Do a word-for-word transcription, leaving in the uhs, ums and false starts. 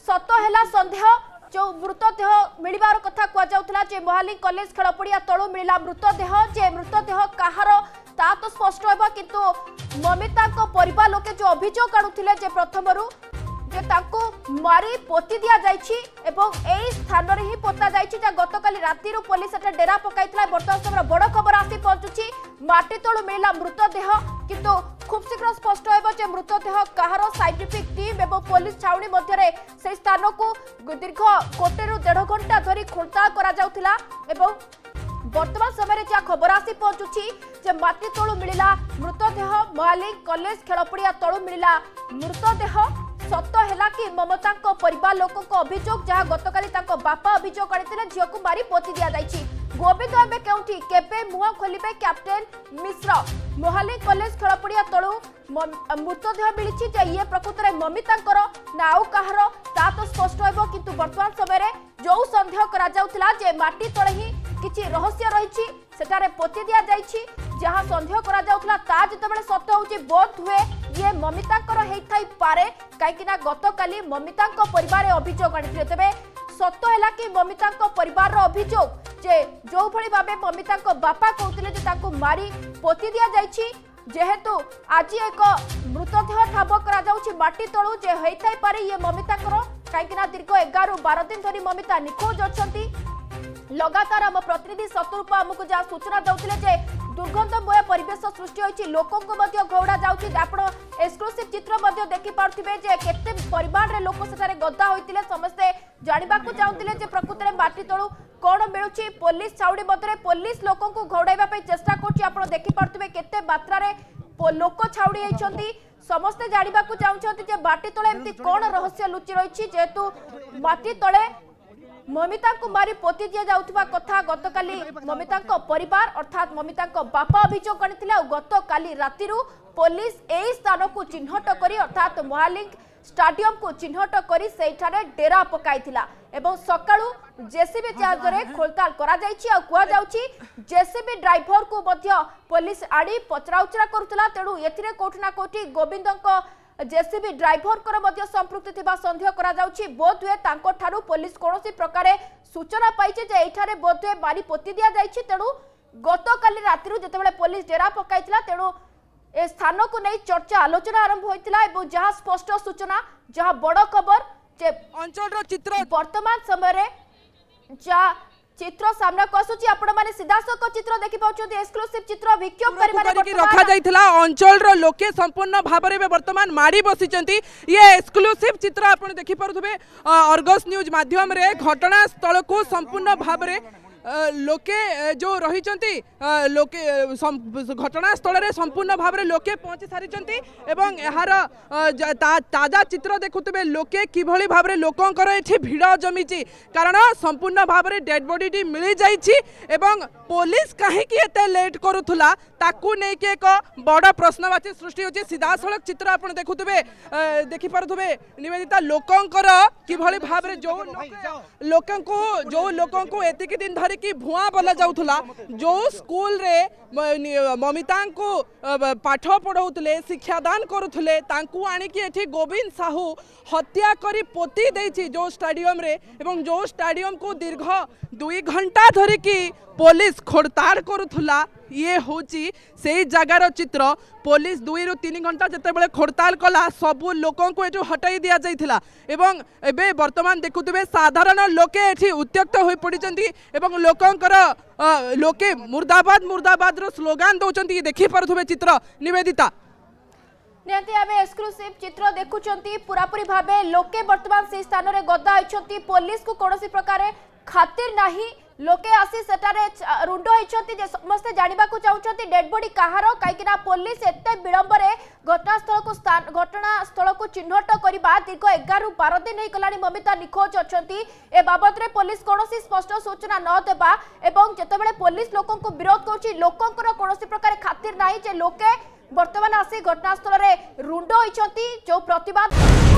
सत है सन्देह जो मृतदेह मिलबार कथा कहुला जे महालिंग कॉलेज खेलपड़िया तलू मिला मृतदेह जे मृतदेह कहार ता तो स्पष्ट होगा किंतु ममिता परिवार लोके जो अभियोग आणुथिले जे प्रथमरु जे ताको मारी पोती दिया जाइछि एवं एई स्थान रे ही पोता जाइछि जे गतकाली राति रु पुलिस एटा डेरा पकाइतला वर्तमान समय बड़ खबर आसी पहुंचुछि माटी तळु मिला मृतदेह किंतु खूब शीघ्र स्पष्ट होइबो जे मृतदेह कहार साइंटिफिक टीम एवं पुलिस छाउणी मध्य रे से स्थान को दीर्घ कोटे रु डेढ़ घंटा धरी खोलताल करा जाउथिला एवं वर्तमान समय जहाँ खबर आसी पहुंचुछि जे माटी तळु मिला मृतदेह महालिंग कॉलेज खेलपड़िया तळु मिला मृतदेह सत है कि ममता परिवार लोकों को अभियोग जहाँ गतकाली बापा अभियोग आनी झील को मारी पोती दि जाइए गोविंद एवं केउठी केबे मुह खोलिबे कैप्टेन मिश्र महालिंग कॉलेज खेलपड़िया तलू मृतदेह मिली जे ये प्रकृत में ममिता ना आउ कहार ता तो स्पष्ट होइबो किंतु वर्तमान समय जो सन्देह करा जाउथला जे माटी तळे ही किछि रहस्य रही सेटारे पोती दिया जाइछि जहाँ सन्देह करा जाउथला ता जेतेबेले सत्य होउछि बोध हुए ये ममितांकर हेइथाई पारे काईकिना गतकाली ममितांक परिवार अभियोग आनिथिले तेबे सत्य हैला कि ममितांक परिवार अभियोग जे जो भली भाबे ममितांक बापा कहउथिले जे ताको मारी पोती दिया जाइछि जेहेतु आज एक मृतदेह ठाब करा जाउछि माटी तळु जे हेइथाई पारे ये ममितांकर काईकिना दीर्घ एगार बारह दिन धरी ममिता निखोज अछंती लगातार आम प्रतिनिधि सतरूप आमको जहाँ सूचना दौले जे दुर्गंधमय परिवेश सृष्टि होती लोकों को घौड़ा जाऊँगी आप एक्सक्लूसिव चित्र देखी पारे जे केते परिमाण लोक से गदा होते समस्ते जानवा चाहते जे प्रकृत में माटी तलू कौन मिलूँ पुलिस छाउणी मध्य पुलिस लोकों को घौड़ाइवा चेष्टा कर देखी पारे केते मात्रा लोक छाउणी होती समस्ते जानवा चाहते माटी तले एमती कौन रहस्य लुचि रही जेहेतु माटी तले ममिता को मारी पोती दिया जाउथबा कथा गतकाली ममिता परिवार अर्थात ममिता बापा अभियोग करथिले और गतकाली राति रु पुलिस एई स्थान को चिन्हट करी अर्थात महालिंग स्टेडियम को चिन्हट करी सेठारे डेरा पकाइथिला एवं सकाळु जेसीबी चार्जरे खोलताल करा जाइछि आ कुआ जाउछि जेसीबी ड्राइवर को मध्य पुलिस आडी पचराउचरा करथला तेणु एथिरे कोठना कोठी गोविंदंक जेसीबी ड्राइवर कर मध्य संपृक्ति थिबा संदेह करा जाउछि बोध हुए तांको ठारू पुलिस कोनोसी प्रकार सूचना पाइছে जे एठारे बोध हुए मारी पोती दिया जाइछि तेणु गतकाली रातिरु जेतेबेले पुलिस डेरा पकाइथिला तेणु ए स्थान को नहीं चर्चा आलोचना आरंभ होइतिला एवं जहाँ स्पष्ट सूचना जहाँ बड़ खबर जे अंचल चित्र वर्तमान समय रे जा चित्र सामना को आसुची आपण माने सीधासक चित्र देखि पाउछथि एक्सक्लूसिव चित्र विक्षोभ परिमाने रखा जाइथिला अंचल रो लोके संपूर्ण भाबरे वर्तमान माडी बसिचंती ये एक्सक्लूसिव चित्र आपण देखि पारुथबे अर्गस न्यूज माध्यम रे घटना स्थल को संपूर्ण भाबरे लोके जो रही लोके घटना स्थल रे संपूर्ण भाव में लोके पहुंची सारी एवं यार ताजा चित्र देखुवे लोके किभली भाव में लोकंकर ये भिड़ जमी कारण संपूर्ण भाव में डेड बॉडी टी मिल जाइए एवं पुलिस कहीं एते लेट करुला ताकू नहीं कि एक बड़ प्रश्नवाची सृष्टि होची सीधा सड़क चित्र आप देखुवे देखिपे निवेदिता लोकंकर किभली भाव में जो लोक जो लोक एतिक दिन धर कि भुआ बोला जाउथला जो स्कूल रे ममिता को पाठ पढ़ाउथले शिक्षादान करुथले तांकू आनिकी एठी गोविंद साहू हत्या करी पोती देछि जो स्टेडियम रे एवं जो स्टेडियम को दीर्घ दुई घंटा धरी की पुलिस खोड़ताड़ करुथला ये होची से जगार चित्र पुलिस दुई रु तीन घंटा जिते खोड़ताल कला सबू लोकों को एठू हटाई दिया जाइथिला एवं एबे वर्तमान देखुथिबे साधारण लोके एठी उत्त्यक्त होई पड़िचंती एवं लोकंकर लोके मुर्दाबाद मुर्दाबाद रो स्लोगान दउचंती देखि पारुथबे चित्र निवेदिता नियंती आबे एक्सक्लूसिव चित्र देखुचंती पूरापूरी भाबे लोके वर्तमान से स्थान रे गद्दा होइछंती पुलिस को कोनोसी प्रकारे खातिर नाही लोके आसी सेटारे रुंड होइछंती जे समस्त जानिबा को चाहउछंती डेड बॉडी कहार काईकिना पुलिस एते विलंब रे घटनास्थल को स्थान घटनास्थल को चिन्हट करबा दीर्घ एगार बारह दिन हे गलानी ममिता निखोज अछंती ए बाबत रे पुलिस कोनोसी स्पष्ट सूचना न देबा एवं जेतेबेले पुलिस लोकन को विरोध करछि लोकंकर कोनोसी प्रकार खातिर नाही जे लोके वर्तमान आसी घटनास्थल रे रुंड होइछंती जो प्रतिवाद